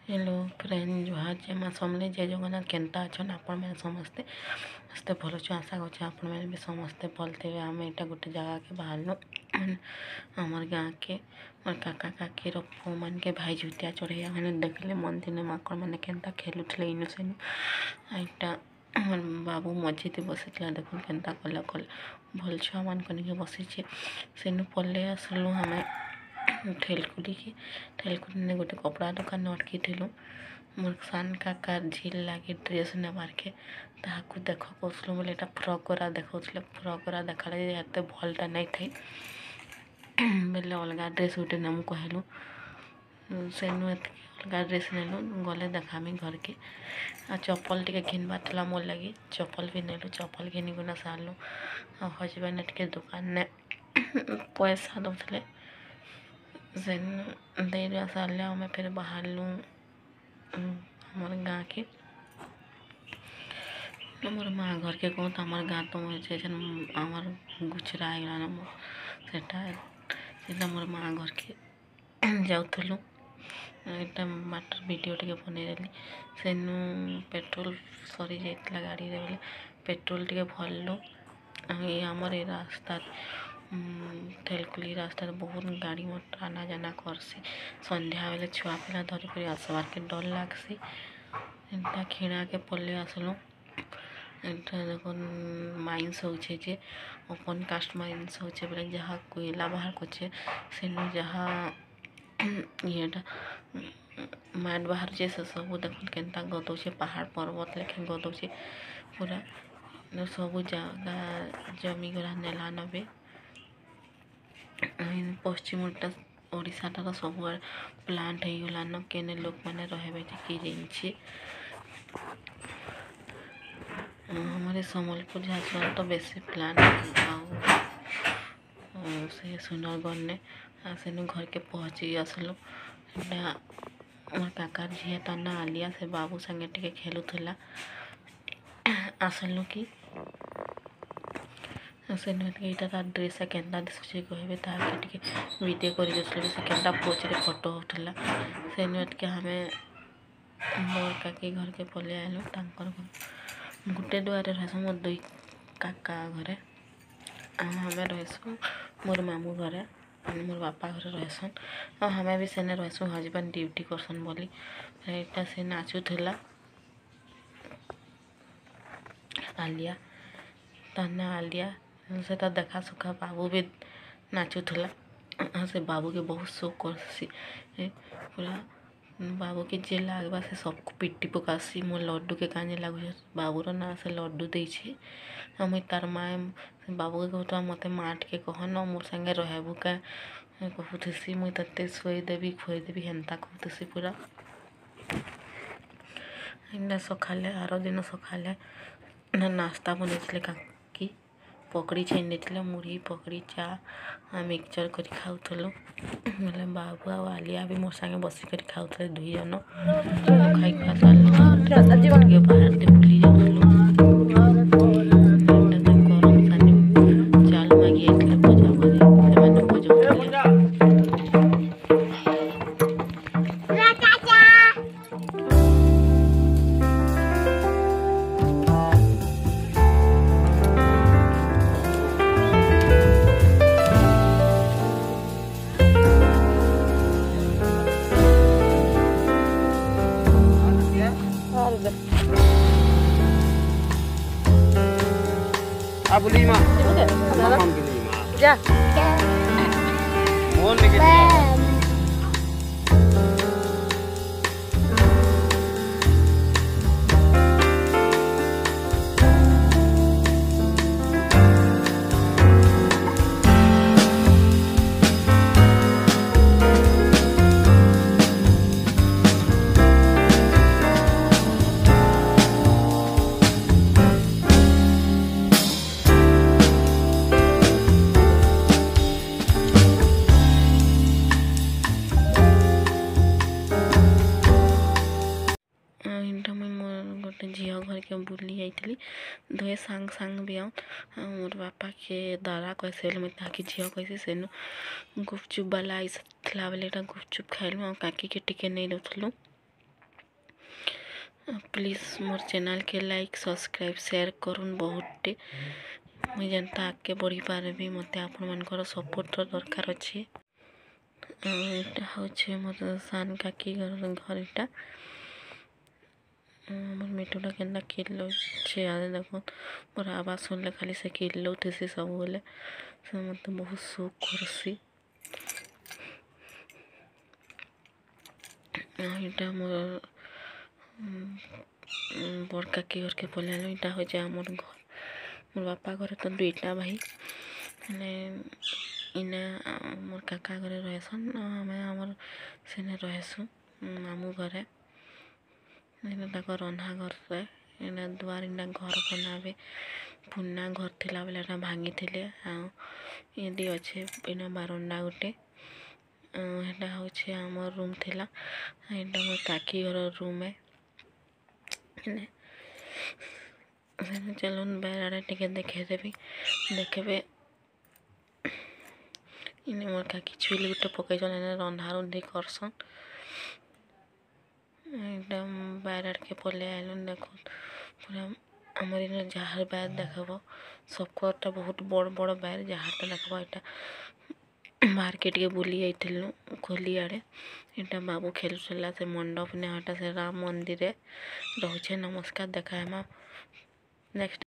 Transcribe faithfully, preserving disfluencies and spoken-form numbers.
Hello friend जुहार जय माँ समले जय जगन्नाथ केनता अच्छन आपण मैंने समस्ते समस्ते भल अच्छे आशा कर आपण मैंने भी समस्ते भल थे। आम यहाँ गोटे जगह के बाहर आमर गाँ के मोर काका काकी पु मान के भाई झुटिया चढ़ैया मैंने देखले मंदिर माकड़ मैंने केनता खेलुले इनु सेनु यहाँ बाबू मझी थी बसी देख केनता कल कल भल छुआ मान के बसी सेनु पल्ले आसलु आम ठेलकुली की ठेलकुली ने गोटे कपड़ा दुकान अटकी थिलु मोर सान काका झील लगे ड्रेस नेबार के ताकू देख कौसलु बोले यहाँ फ्रक गुरा देखा फ्रक गुरा देखा एत भलटा नहीं थी बोले अलग ड्रेस गोटे नेमु कहलु सेनु अलग ड्रेस नेलु गले देखामी घर के आ चप्पल टे घिनबार था मोर लगे चप्पल भी नेलु चप्पल घिनिकुना सारू आ हजबैंड टे दुकान ने पैसा दौले से दे सारे आम फिर बाहर लूँ हमार गाँ के मोर माँ घर के कहूँ तो हमार गाँ तो आमर गुचरा आईगला सेटा मोर माँ घर के जाऊलु यहाँ बाटर वीडियो टे बनईदेली सेनु पेट्रोल सरी जाइला गाड़ी रे बोले पेट्रोल टे भरलु आमर ये रास्ता ठेलकुली रास्ता बहुत गाड़ी मोटर आना जाना करसी संध्या बेले छुआ पिला धरिक आसबार के डर लगसी एंता खिणा के पल्ले आसलु एंता देख माइंस होचे जे ओपन कास्ट माइंस होचे बोले जहाँ कोयला बाहर करछे सेनु जहाँ येटा माट बाहर जे सब देख केनता गदौचे पहाड़ पर्वत लेकिन गदौचे पूरा सब जगह जमी गला नेला नबे पश्चिम ओडिशाटार सब प्लांट हो गलान केने लोक मैंने रहे कि जाइए हमारे सम्बलपुर झारसुगुड़ा तो बेसी प्लांट से सुंदरगढ़ ने सेनु घर के पहुँची आसलु मोर काकार झील तार ना आलिया से बाबू संगे टे खेलुला आसलु कि से यहाँ तार ड्रेस केन्ता दिशुचे कहे ताकि वीडियो कर से केन्ता पोचरे फोटो उठला से हमें मोर काकी घर के पलि आलु घर गोटे दुआरे रहसु मोर दुई काका घरे आम रहसु मोर मामू घरे मोर बापा घर रहसन और हमें भी सेने रहसु हजबैंड ड्यूटी करसन बोली यहाँ से नाचुला आलिया ताना आलिया से देखा सुखा बाबू भी नाचुला से बाबू के बहुत शौक करसी पूरा बाबू के जे लगवा से सबको पिटी पकासी मोर लड्डू के काजे लगुच बाबूर ना से लड्डू देछे मुई तार माए बाबू के कहता मत माट के कहन मोर संगे रहबू का कहूसी मुई ते शुई देवी खुई देवी हेन्ता कहूसी पूरा इन्ना सकाले आर दिन सकाले नाश्ता बनई काकी पकड़ी छाइन देते मुढ़ी पकड़ी चा मिक्सचर कर खाऊलु बोले बाबू आ आलिया भी मोर संगे बसिक खाऊले दुई जन खाई खुआ सारे बाहर दे बुली जाऊलु गरम सानी चाल मागी बजा बजे बजा Abu lima. Mamam ke lima. Ja. Mohon ke lima. गोटे झील घर के बुली जाइली दुए सांग सांग भी आऊँ मोर बापा के दादा कैसे मुझे ताकि झील कैसे सेनु गुपचुप वाला आई था बेले गुपचुप खाइलु आ काकी के टिके नहीं दौलु प्लीज मोर चैनल के लाइक सब्सक्राइब शेयर करूँ बहुतटे मुझे जनता आगे बढ़ी पारबी मत आपण मानकर सपोर्टर दरकार अच्छे। यहाँ हूँ मोर सान काकी घर घर इटा मोर मिठूटा के किलो आदे देख मोर आवाज सुनले खाली से किलो थे सब बोले से मत बहुत सुख करसी। यहाँ मोर बड़ काकी घर के बोले यहाँ हूँ आमर घर मोर बापा घर तो दुईटा भाई हेले इना मोर काका घरे रहसन आम आमर सेने रहसु मामू घरे तक रंधा घर रहे दुआर इना घर बनावे पुना घर थिला बेले भांगी थे ये अच्छे इना बारंडा गोटे यहाँ हूँ आमर रूम थिला यहाँ मोर काकी घर रूम है चलून बाहर आड़े टिके देखे देवी देखे इने मोर काकी चुली गुटे पकई रंधा रुंधी करसन एकदम बाहर आड़ के पले आइलुन देख पूरा आमर इन जहाँ बाहर देखब सबकटा बहुत बड़ बड़ बाहर जहाँ देखब यहाँ मार्केट के बुली जाइलु खोली आड़े यहाँ बाबू खेलुला से मंडप ने हटा से राम मंदिर रोचे। नमस्कार देखा नेक्स्ट।